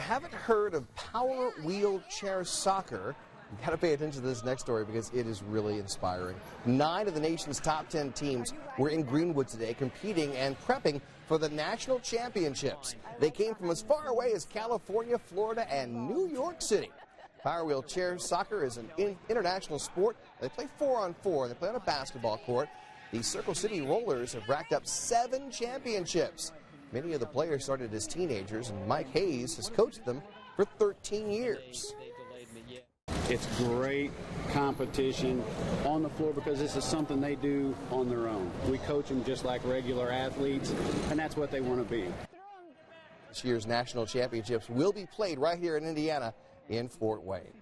haven't heard of Power Wheelchair Soccer, you've got to pay attention to this next story because it is really inspiring. 9 of the nation's top 10 teams were in Greenwood today competing and prepping for the national championships. They came from as far away as California, Florida, and New York City. Power Wheelchair Soccer is an international sport. They play 4-on-4. They play on a basketball court. The Circle City Rollers have racked up 7 championships. Many of the players started as teenagers, and Mike Hayes has coached them for 13 years. It's great competition on the floor because this is something they do on their own. We coach them just like regular athletes, and that's what they want to be. This year's national championships will be played right here in Indiana in Fort Wayne.